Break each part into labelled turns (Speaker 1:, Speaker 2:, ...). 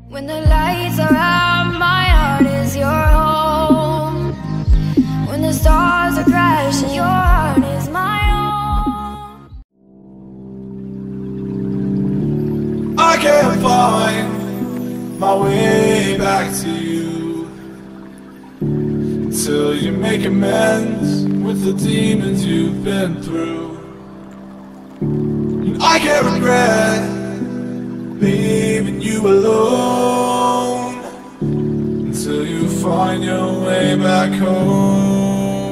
Speaker 1: When the lights are out, my heart is your home. When the stars are crashing, your heart is my own.
Speaker 2: I can't find my way back to you until you make amends with the demons you've been through. And I can't regret leaving you alone until you find your way back home.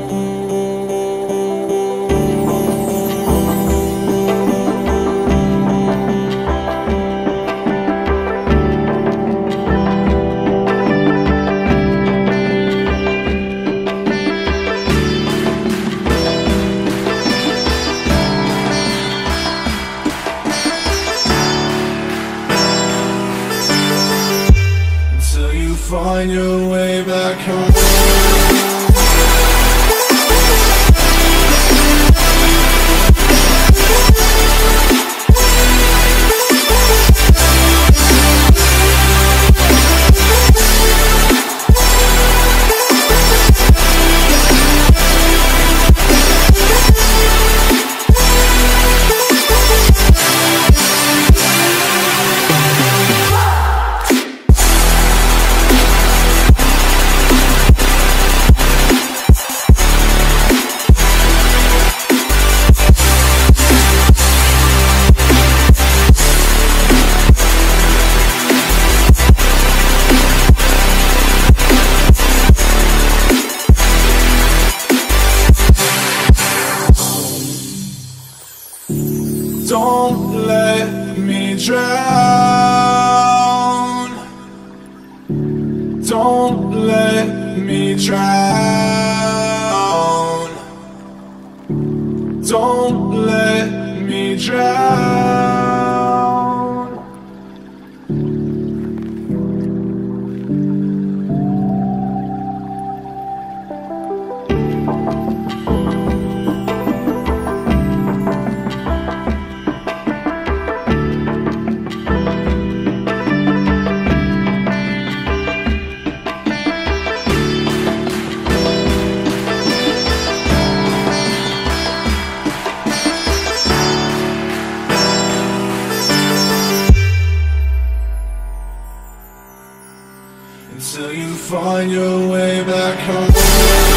Speaker 2: Find your way back home. Don't let me drown. Don't let me drown. Don't let me drown. Until you find your way back home.